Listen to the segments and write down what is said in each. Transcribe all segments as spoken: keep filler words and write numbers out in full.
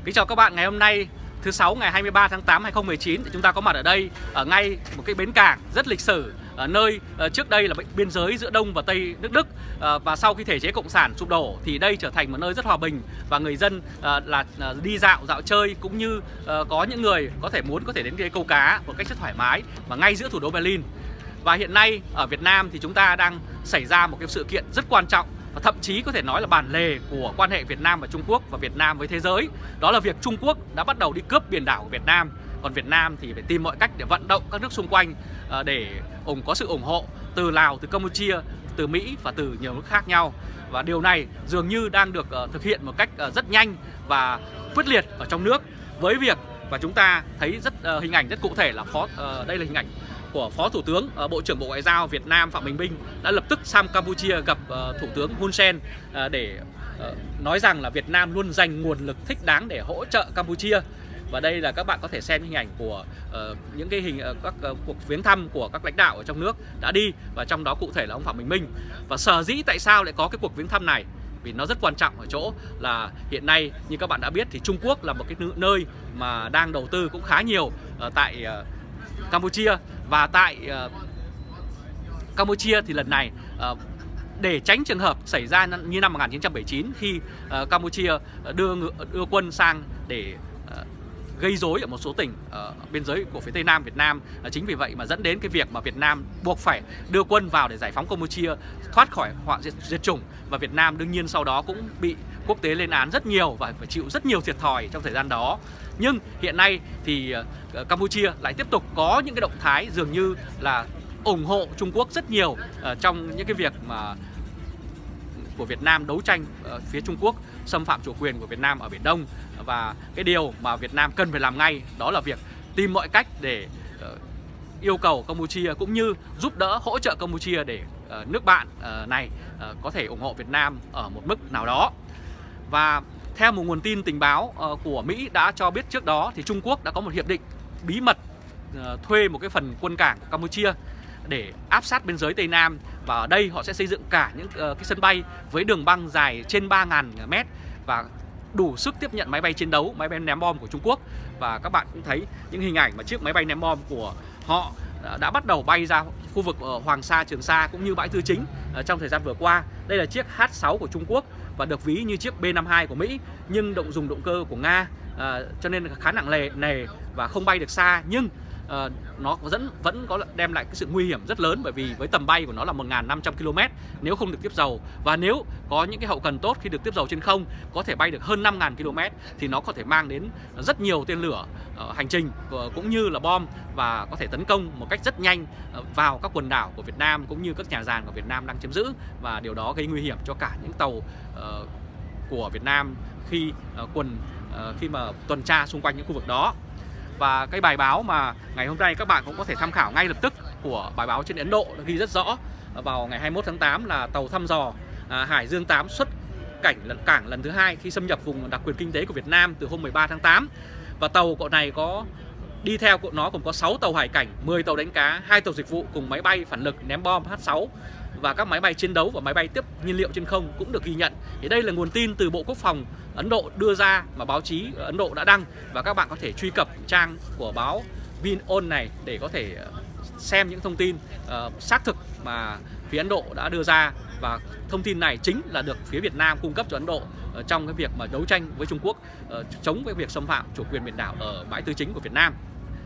Kính chào các bạn, ngày hôm nay thứ sáu ngày hai mươi ba tháng tám năm hai nghìn không trăm mười chín thì chúng ta có mặt ở đây ở ngay một cái bến cảng rất lịch sử, ở nơi uh, trước đây là biên giới giữa Đông và Tây nước Đức, uh, và sau khi thể chế cộng sản sụp đổ thì đây trở thành một nơi rất hòa bình và người dân uh, là uh, đi dạo dạo chơi, cũng như uh, có những người có thể muốn có thể đến cái câu cá một cách rất thoải mái và ngay giữa thủ đô Berlin. Và hiện nay ở Việt Nam thì chúng ta đang xảy ra một cái sự kiện rất quan trọng và thậm chí có thể nói là bản lề của quan hệ Việt Nam và Trung Quốc và Việt Nam với thế giới. Đó là việc Trung Quốc đã bắt đầu đi cướp biển đảo của Việt Nam, còn Việt Nam thì phải tìm mọi cách để vận động các nước xung quanh để ủng có sự ủng hộ từ Lào, từ Campuchia, từ Mỹ và từ nhiều nước khác nhau. Và điều này dường như đang được thực hiện một cách rất nhanh và quyết liệt ở trong nước, với việc và chúng ta thấy rất hình ảnh rất cụ thể là phó đây là hình ảnh của Phó Thủ tướng, Bộ trưởng Bộ Ngoại giao Việt Nam Phạm Bình Minh đã lập tức sang Campuchia gặp Thủ tướng Hun Sen để nói rằng là Việt Nam luôn dành nguồn lực thích đáng để hỗ trợ Campuchia. Và đây là các bạn có thể xem hình ảnh của uh, những cái hình uh, các uh, cuộc viếng thăm của các lãnh đạo ở trong nước đã đi, và trong đó cụ thể là ông Phạm Bình Minh. Và sở dĩ tại sao lại có cái cuộc viếng thăm này, vì nó rất quan trọng ở chỗ là hiện nay như các bạn đã biết thì Trung Quốc là một cái nơi mà đang đầu tư cũng khá nhiều uh, tại uh, Campuchia. Và tại uh, Campuchia thì lần này uh, để tránh trường hợp xảy ra như năm một nghìn chín trăm bảy mươi chín khi uh, Campuchia đưa đưa quân sang để uh, gây rối ở một số tỉnh ở uh, biên giới của phía Tây Nam Việt Nam. Uh, chính vì vậy mà dẫn đến cái việc mà Việt Nam buộc phải đưa quân vào để giải phóng Campuchia thoát khỏi họa diệt, diệt chủng, và Việt Nam đương nhiên sau đó cũng bị quốc tế lên án rất nhiều và phải chịu rất nhiều thiệt thòi trong thời gian đó. Nhưng hiện nay thì uh, Campuchia lại tiếp tục có những cái động thái dường như là ủng hộ Trung Quốc rất nhiều uh, trong những cái việc mà của Việt Nam đấu tranh uh, phía Trung Quốc xâm phạm chủ quyền của Việt Nam ở Biển Đông. Và cái điều mà Việt Nam cần phải làm ngay đó là việc tìm mọi cách để uh, yêu cầu Campuchia cũng như giúp đỡ hỗ trợ Campuchia để uh, nước bạn uh, này uh, có thể ủng hộ Việt Nam ở một mức nào đó. Và theo một nguồn tin tình báo uh, của Mỹ đã cho biết trước đó thì Trung Quốc đã có một hiệp định bí mật uh, thuê một cái phần quân cảng của Campuchia để áp sát biên giới Tây Nam, và ở đây họ sẽ xây dựng cả những uh, cái sân bay với đường băng dài trên ba nghìn mét và đủ sức tiếp nhận máy bay chiến đấu, máy bay ném bom của Trung Quốc. Và các bạn cũng thấy những hình ảnh mà chiếc máy bay ném bom của họ đã bắt đầu bay ra khu vực Hoàng Sa, Trường Sa cũng như bãi Tư Chính trong thời gian vừa qua. Đây là chiếc H sáu của Trung Quốc và được ví như chiếc B năm mươi hai của Mỹ, nhưng động dùng động cơ của Nga, à, cho nên khá nặng nề nề và không bay được xa. Nhưng Uh, nó vẫn vẫn có đem lại cái sự nguy hiểm rất lớn, bởi vì với tầm bay của nó là một nghìn năm trăm ki lô mét nếu không được tiếp dầu, và nếu có những cái hậu cần tốt khi được tiếp dầu trên không có thể bay được hơn năm nghìn ki lô mét thì nó có thể mang đến rất nhiều tên lửa uh, hành trình uh, cũng như là bom, và có thể tấn công một cách rất nhanh uh, vào các quần đảo của Việt Nam cũng như các nhà giàn của Việt Nam đang chiếm giữ, và điều đó gây nguy hiểm cho cả những tàu uh, của Việt Nam khi uh, quần uh, khi mà tuần tra xung quanh những khu vực đó. Và cái bài báo mà ngày hôm nay các bạn cũng có thể tham khảo ngay lập tức của bài báo trên Ấn Độ đã ghi rất rõ vào ngày hai mươi mốt tháng tám là tàu thăm dò à, Hải Dương tám xuất cảnh lần cảng lần thứ hai khi xâm nhập vùng đặc quyền kinh tế của Việt Nam từ hôm mười ba tháng tám. Và tàu cậu này có đi theo của nó cũng có sáu tàu hải cảnh, mười tàu đánh cá, hai tàu dịch vụ cùng máy bay phản lực ném bom H sáu và các máy bay chiến đấu và máy bay tiếp nhiên liệu trên không cũng được ghi nhận. Thì đây là nguồn tin từ Bộ Quốc phòng Ấn Độ đưa ra mà báo chí Ấn Độ đã đăng, và các bạn có thể truy cập trang của báo VinOn này để có thể xem những thông tin uh, xác thực mà phía Ấn Độ đã đưa ra, và thông tin này chính là được phía Việt Nam cung cấp cho Ấn Độ uh, trong cái việc mà đấu tranh với Trung Quốc uh, chống cái việc xâm phạm chủ quyền biển đảo ở bãi Tư Chính của Việt Nam.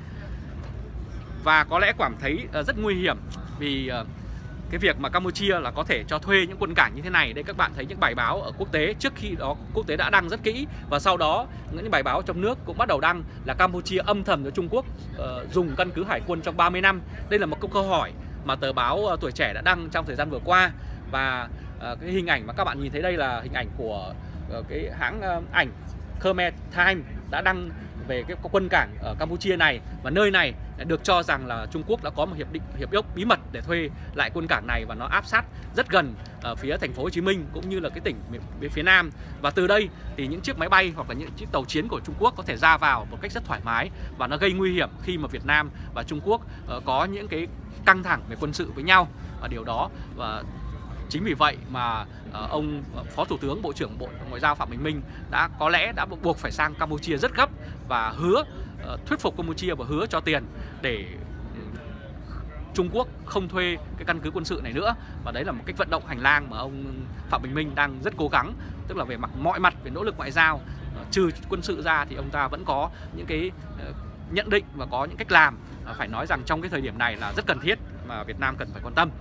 Và có lẽ cảm thấy uh, rất nguy hiểm vì uh, cái việc mà Campuchia là có thể cho thuê những quân cảng như thế này. Đây các bạn thấy những bài báo ở quốc tế trước khi đó quốc tế đã đăng rất kỹ, và sau đó những bài báo trong nước cũng bắt đầu đăng là Campuchia âm thầm cho Trung Quốc uh, dùng căn cứ hải quân trong ba mươi năm. Đây là một câu câu hỏi mà tờ báo uh, Tuổi Trẻ đã đăng trong thời gian vừa qua, và uh, cái hình ảnh mà các bạn nhìn thấy đây là hình ảnh của uh, cái hãng uh, ảnh Khmer Time đã đăng về cái quân cảng ở Campuchia này, và nơi này được cho rằng là Trung Quốc đã có một hiệp định hiệp ước bí mật để thuê lại quân cảng này, và nó áp sát rất gần ở phía thành phố Hồ Chí Minh cũng như là cái tỉnh phía Nam, và từ đây thì những chiếc máy bay hoặc là những chiếc tàu chiến của Trung Quốc có thể ra vào một cách rất thoải mái, và nó gây nguy hiểm khi mà Việt Nam và Trung Quốc có những cái căng thẳng về quân sự với nhau, và điều đó và Chính vì vậy mà ông Phó Thủ tướng, Bộ trưởng Bộ Ngoại giao Phạm Bình Minh đã có lẽ đã buộc phải sang Campuchia rất gấp và hứa thuyết phục Campuchia và hứa cho tiền để Trung Quốc không thuê cái căn cứ quân sự này nữa. Và đấy là một cách vận động hành lang mà ông Phạm Bình Minh đang rất cố gắng, tức là về mặt mọi mặt, về nỗ lực ngoại giao, trừ quân sự ra thì ông ta vẫn có những cái nhận định và có những cách làm phải nói rằng trong cái thời điểm này là rất cần thiết mà Việt Nam cần phải quan tâm.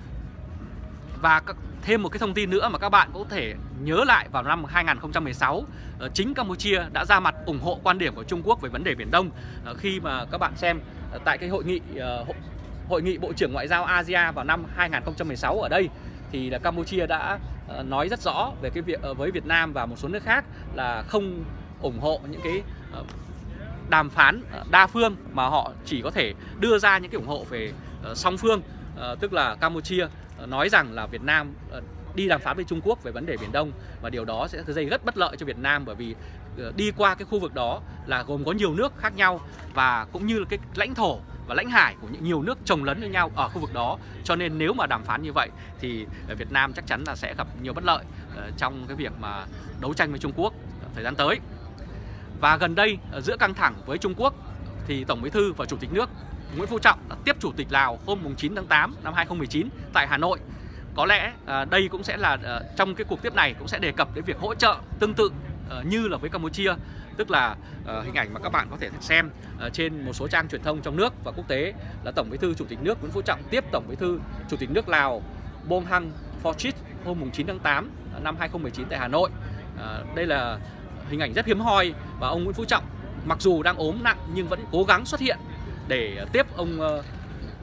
Và thêm một cái thông tin nữa mà các bạn có thể nhớ lại, vào năm hai nghìn không trăm mười sáu, chính Campuchia đã ra mặt ủng hộ quan điểm của Trung Quốc về vấn đề Biển Đông. Khi mà các bạn xem tại cái hội nghị hội nghị Bộ trưởng Ngoại giao a sê an vào năm hai nghìn không trăm mười sáu ở đây, thì là Campuchia đã nói rất rõ về cái việc với Việt Nam và một số nước khác là không ủng hộ những cái đàm phán đa phương, mà họ chỉ có thể đưa ra những cái ủng hộ về song phương. Tức là Campuchia nói rằng là Việt Nam đi đàm phán với Trung Quốc về vấn đề Biển Đông, và điều đó sẽ gây rất bất lợi cho Việt Nam, bởi vì đi qua cái khu vực đó là gồm có nhiều nước khác nhau và cũng như là cái lãnh thổ và lãnh hải của những nhiều nước chồng lấn với nhau ở khu vực đó. Cho nên nếu mà đàm phán như vậy thì Việt Nam chắc chắn là sẽ gặp nhiều bất lợi trong cái việc mà đấu tranh với Trung Quốc thời gian tới. Và gần đây giữa căng thẳng với Trung Quốc thì Tổng Bí thư và Chủ tịch nước Nguyễn Phú Trọng đã tiếp Chủ tịch Lào hôm chín tháng tám năm hai nghìn không trăm mười chín tại Hà Nội. Có lẽ đây cũng sẽ là trong cái cuộc tiếp này cũng sẽ đề cập đến việc hỗ trợ tương tự như là với Campuchia, tức là hình ảnh mà các bạn có thể xem trên một số trang truyền thông trong nước và quốc tế là Tổng Bí thư Chủ tịch nước Nguyễn Phú Trọng tiếp Tổng Bí thư Chủ tịch nước Lào Bunyang Volachit hôm chín tháng tám năm hai nghìn không trăm mười chín tại Hà Nội. Đây là hình ảnh rất hiếm hoi, và ông Nguyễn Phú Trọng mặc dù đang ốm nặng nhưng vẫn cố gắng xuất hiện để tiếp ông uh,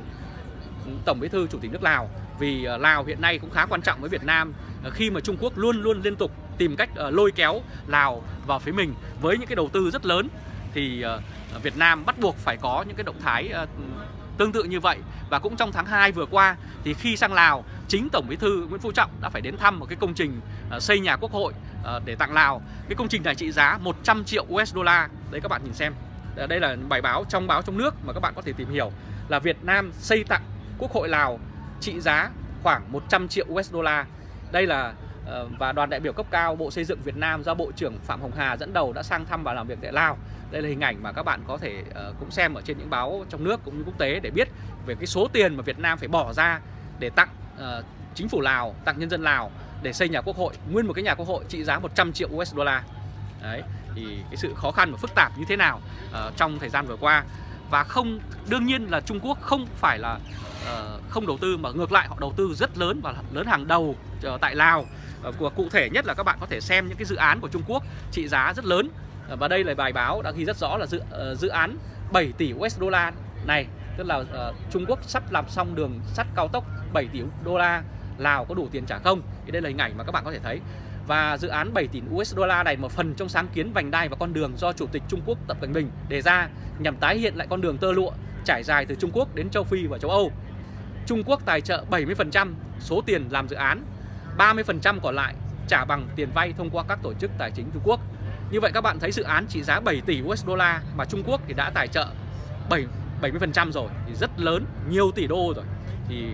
Tổng Bí thư Chủ tịch nước Lào, vì uh, Lào hiện nay cũng khá quan trọng với Việt Nam, uh, khi mà Trung Quốc luôn luôn liên tục tìm cách uh, lôi kéo Lào vào phía mình với những cái đầu tư rất lớn, thì uh, Việt Nam bắt buộc phải có những cái động thái uh, tương tự như vậy. Và cũng trong tháng hai vừa qua thì khi sang Lào, chính Tổng Bí thư Nguyễn Phú Trọng đã phải đến thăm một cái công trình uh, xây nhà Quốc hội uh, để tặng Lào. Cái công trình này trị giá một trăm triệu đô la. Đấy các bạn nhìn xem. Đây là bài báo trong báo trong nước mà các bạn có thể tìm hiểu là Việt Nam xây tặng Quốc hội Lào trị giá khoảng một trăm triệu đô la. Đây là uh, và đoàn đại biểu cấp cao Bộ Xây dựng Việt Nam do Bộ trưởng Phạm Hồng Hà dẫn đầu đã sang thăm và làm việc tại Lào. Đây là hình ảnh mà các bạn có thể uh, cũng xem ở trên những báo trong nước cũng như quốc tế để biết về cái số tiền mà Việt Nam phải bỏ ra để tặng uh, chính phủ Lào, tặng nhân dân Lào để xây nhà Quốc hội, nguyên một cái nhà Quốc hội trị giá một trăm triệu đô la. Đấy, thì cái sự khó khăn và phức tạp như thế nào uh, trong thời gian vừa qua. Và không, đương nhiên là Trung Quốc không phải là uh, không đầu tư, mà ngược lại họ đầu tư rất lớn và lớn hàng đầu uh, tại Lào. uh, Cụ thể nhất là các bạn có thể xem những cái dự án của Trung Quốc trị giá rất lớn. uh, Và đây là bài báo đã ghi rất rõ là dự, uh, dự án bảy tỷ đô la này, tức là uh, Trung Quốc sắp làm xong đường sắt cao tốc bảy tỷ đô la, Lào có đủ tiền trả không? Thì đây là hình ảnh mà các bạn có thể thấy. Và dự án bảy tỷ đô la này một phần trong sáng kiến vành đai và con đường do Chủ tịch Trung Quốc Tập Cận Bình đề ra nhằm tái hiện lại con đường tơ lụa trải dài từ Trung Quốc đến châu Phi và châu Âu. Trung Quốc tài trợ bảy mươi phần trăm số tiền làm dự án, ba mươi phần trăm còn lại trả bằng tiền vay thông qua các tổ chức tài chính Trung Quốc. Như vậy các bạn thấy dự án trị giá bảy tỷ đô la mà Trung Quốc thì đã tài trợ bảy mươi phần trăm rồi, thì rất lớn, nhiều tỷ đô rồi. Thì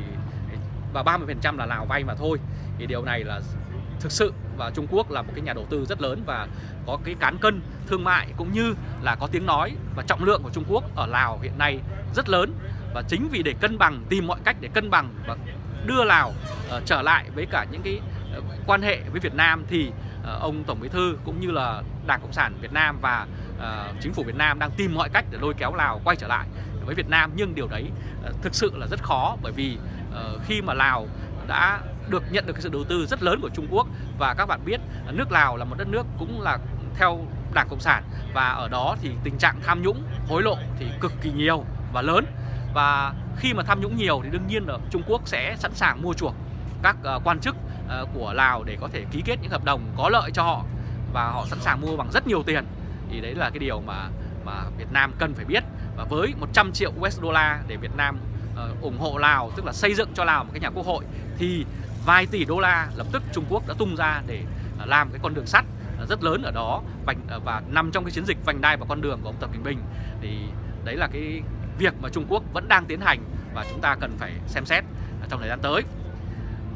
và ba mươi phần trăm là Lào vay mà thôi. Thì điều này là thực sự, và Trung Quốc là một cái nhà đầu tư rất lớn và có cái cán cân thương mại cũng như là có tiếng nói, và trọng lượng của Trung Quốc ở Lào hiện nay rất lớn. Và chính vì để cân bằng, tìm mọi cách để cân bằng và đưa Lào uh, trở lại với cả những cái uh, quan hệ với Việt Nam, thì uh, ông Tổng Bí thư cũng như là Đảng Cộng sản Việt Nam và uh, chính phủ Việt Nam đang tìm mọi cách để lôi kéo Lào quay trở lại với Việt Nam. Nhưng điều đấy uh, thực sự là rất khó, bởi vì uh, khi mà Lào đã được nhận được cái sự đầu tư rất lớn của Trung Quốc, và các bạn biết nước Lào là một đất nước cũng là theo Đảng Cộng sản, và ở đó thì tình trạng tham nhũng, hối lộ thì cực kỳ nhiều và lớn. Và khi mà tham nhũng nhiều thì đương nhiên là Trung Quốc sẽ sẵn sàng mua chuộc các uh, quan chức uh, của Lào để có thể ký kết những hợp đồng có lợi cho họ, và họ sẵn sàng mua bằng rất nhiều tiền. Thì đấy là cái điều mà mà Việt Nam cần phải biết. Và với một trăm triệu đô la để Việt Nam uh, ủng hộ Lào, tức là xây dựng cho Lào một cái nhà Quốc hội, thì vài tỷ đô la lập tức Trung Quốc đã tung ra để uh, làm cái con đường sắt uh, rất lớn ở đó, vành, uh, và nằm trong cái chiến dịch vành đai và con đường của ông Tập Cận Bình. Thì đấy là cái việc mà Trung Quốc vẫn đang tiến hành và chúng ta cần phải xem xét trong thời gian tới.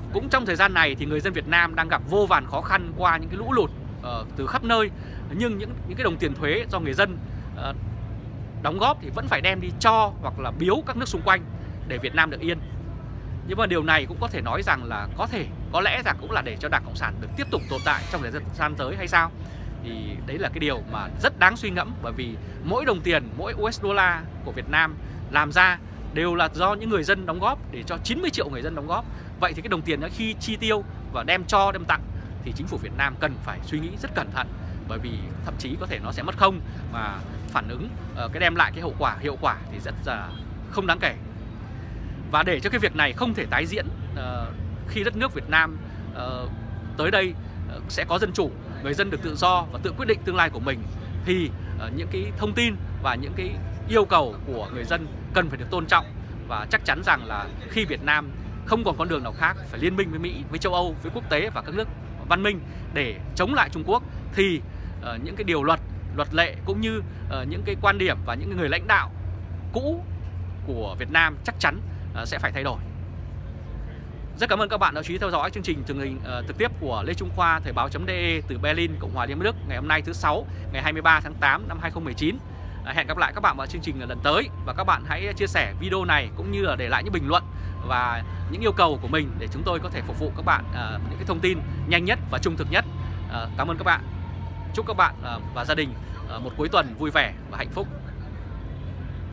Cũng trong thời gian này thì người dân Việt Nam đang gặp vô vàn khó khăn qua những cái lũ lụt uh, từ khắp nơi. Nhưng những những cái đồng tiền thuế do người dân uh, đóng góp thì vẫn phải đem đi cho hoặc là biếu các nước xung quanh để Việt Nam được yên. Nhưng mà điều này cũng có thể nói rằng là có thể, có lẽ rằng cũng là để cho Đảng Cộng sản được tiếp tục tồn tại trong thời gian tới hay sao? Thì đấy là cái điều mà rất đáng suy ngẫm, bởi vì mỗi đồng tiền, mỗi u ét dollar của Việt Nam làm ra đều là do những người dân đóng góp, để cho chín mươi triệu người dân đóng góp. Vậy thì cái đồng tiền đó khi chi tiêu và đem cho, đem tặng thì chính phủ Việt Nam cần phải suy nghĩ rất cẩn thận, bởi vì thậm chí có thể nó sẽ mất không, mà phản ứng cái đem lại cái hậu quả, hiệu quả thì rất là không đáng kể. Và để cho cái việc này không thể tái diễn uh, khi đất nước Việt Nam uh, tới đây uh, sẽ có dân chủ, người dân được tự do và tự quyết định tương lai của mình, thì uh, những cái thông tin và những cái yêu cầu của người dân cần phải được tôn trọng. Và chắc chắn rằng là khi Việt Nam không còn con đường nào khác, phải liên minh với Mỹ, với châu Âu, với quốc tế và các nước văn minh để chống lại Trung Quốc, thì uh, những cái điều luật, luật lệ cũng như uh, những cái quan điểm và những người lãnh đạo cũ của Việt Nam chắc chắn sẽ phải thay đổi. Rất cảm ơn các bạn đã chú ý theo dõi chương trình truyền hình uh, trực tiếp của Lê Trung Khoa Thời báo.de từ Berlin, Cộng hòa Liên bang Đức ngày hôm nay thứ sáu, ngày hai mươi ba tháng tám năm hai nghìn không trăm mười chín. Uh, hẹn gặp lại các bạn vào chương trình lần tới, và các bạn hãy chia sẻ video này cũng như là để lại những bình luận và những yêu cầu của mình để chúng tôi có thể phục vụ các bạn uh, những cái thông tin nhanh nhất và trung thực nhất. Uh, cảm ơn các bạn. Chúc các bạn uh, và gia đình uh, một cuối tuần vui vẻ và hạnh phúc.